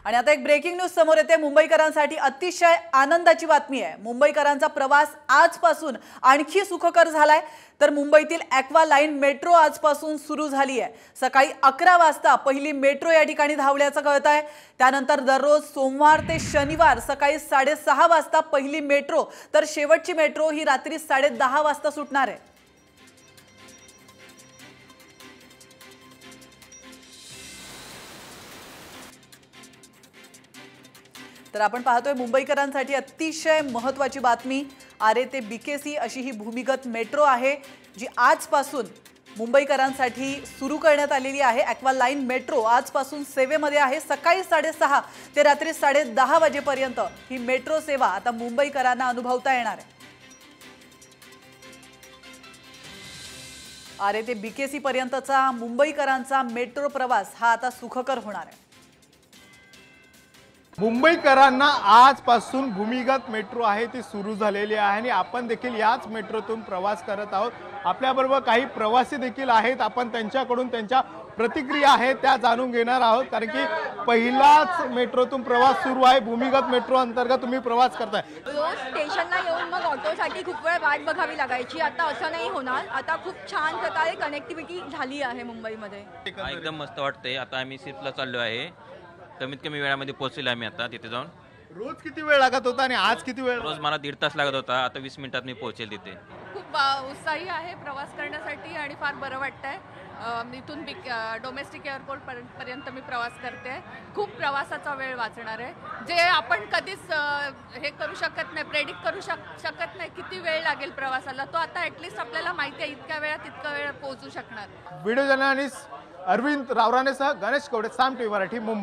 आणि आता एक ब्रेकिंग न्यूज समोर येते। मुंबईकरांसाठी अतिशय आनंदाची बातमी आहे। मुंबईकरांचा प्रवास आजपासून आणखी सुखकर झालाय। तर मुंबईतील ॲक्वा लाईन मेट्रो आजपासून सुरू झाली आहे। सकाळी 11 वाजता पहिली मेट्रो या ठिकाणी धावल्याचं कळतंय। त्यानंतर दररोज सोमवार ते शनिवार सकाळी 6:30 वाजता पहिली मेट्रो, तर शेवटची मेट्रो ही रात्री 10:30 वाजता सुटणार आहे। तर आपण पाहतोय मुंबईकरांसाठी अतिशय महत्त्वाची बातमी। आरे ते बीकेसी अशी ही भूमिगत मेट्रो आहे जी आजपासून मुंबईकरांसाठी सुरू करण्यात आलेली आहे। ॲक्वा लाईन मेट्रो आजपासून सेवेमध्ये आहे। सकाळी 6:30 ते रात्री 10:30 वाजेपर्यंत ही मेट्रो सेवा आता मुंबईकरांना अनुभवता येणार आहे। आरे ते बीकेसी पर्यंतचा मुंबईकरांचा मेट्रो प्रवास हा आता सुखकर होणार आहे। मुंबईकरांना आजपासून भूमिगत मेट्रो आहे ती सुरू झालेली आहे आणि आपण देखील याच मेट्रोतून प्रवास करत आहोत। आपल्याबरोबर काही प्रवासी देखील आहेत। आपण त्यांच्याकडून त्यांच्या प्रतिक्रिया आहेत त्या जाणून घेणार आहोत, कारण की पहिलाच मेट्रोतून प्रवास सुरू आहे। भूमिगत मेट्रो अंतर्गत तुम्ही प्रवास करताय। रोज स्टेशनला येऊन मग ऑटोसाठी खूप वेळ वाट बघावी लागायची। आता असं नाही होणार। आता खूप छान प्रकारे कनेक्टिव्हिटी झाली आहे मुंबईमध्ये। एकदम मस्त वाटतंय। आता आम्ही शिफ्टला चाललो आहे। कमीत कमी वेळामध्ये पोहोचलो आम्ही आता तिथे जाऊन। रोज किती वेळ लागत होता आणि आज किती वेळ? रोज मला 1.5 तास लागत होता, आता 20 मिनिटात मी पोहोचेल तिथे। खूप उत्साही आहे प्रवास करण्यासाठी आणि फार बरं वाटतंय। इथून डोमेस्टिक एअरपोर्ट पर्यंत मी प्रवास करते। खूप प्रवासाचा वेळ वाचणार आहे, जे आपण कधीच हे करू शकत नाही, प्रेडिक्ट करू शकत नाही किती वेळ लागेल प्रवासाला। तो आता ॲटलिस्ट आपल्याला माहिती आहे इतक्या वेळात इतका वेळ पोहोचू शकणार। व्हिडिओ जर्नलिस्ट अरविंद रावराणेसह गणेश कवडे, साम टीव्ही मराठी, मुंबई।